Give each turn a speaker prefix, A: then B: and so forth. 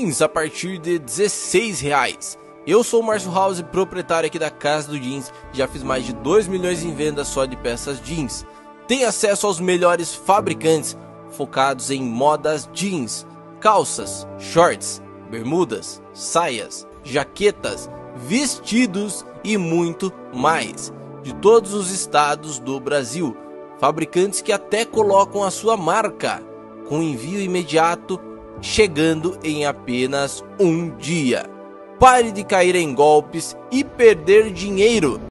A: jeans a partir de R$16. Eu sou o Márcio House, proprietário aqui da Casa do Jeans, já fiz mais de 2 milhões em vendas só de peças jeans. Tem acesso aos melhores fabricantes focados em modas jeans, calças, shorts, bermudas, saias, jaquetas, vestidos e muito mais, de todos os estados do Brasil. Fabricantes que até colocam a sua marca, com envio imediato, chegando em apenas um dia. Pare de cair em golpes e perder dinheiro.